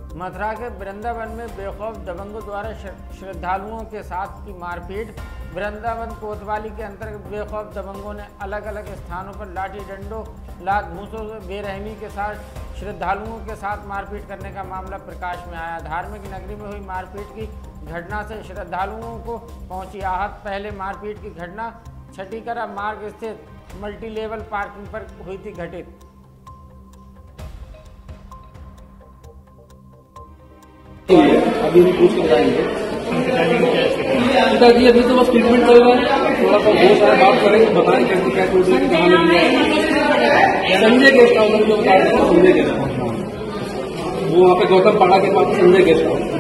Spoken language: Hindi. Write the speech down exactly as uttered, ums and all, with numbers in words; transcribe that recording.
मथुरा के वृंदावन में बेखौफ दबंगों द्वारा श्रद्धालुओं के साथ की मारपीट। वृंदावन कोतवाली के अंतर्गत बेखौफ दबंगों ने अलग अलग स्थानों पर लाठी डंडों लात घूंसों से बेरहमी के साथ श्रद्धालुओं के साथ मारपीट करने का मामला प्रकाश में आया। धार्मिक नगरी में हुई मारपीट की घटना से श्रद्धालुओं को पहुंची आहत। पहले मारपीट की घटना छठीकरा मार्ग स्थित मल्टी लेवल पार्किंग पर हुई थी घटित। अभी भी पूछ के बताएंगे पिताजी। अभी तो बस ट्रीटमेंट चल रहा है, थोड़ा सा बहुत सारा बात करेंगे, बताएं कैसे क्या कुछ कहाँ मिल गया। संजय गेस्ट हाउस जो बता रहे हैं, संजय गेस्ट हाउस वो वहाँ पे गौतम पाड़ा के पास संजय गेस्ट हाउस।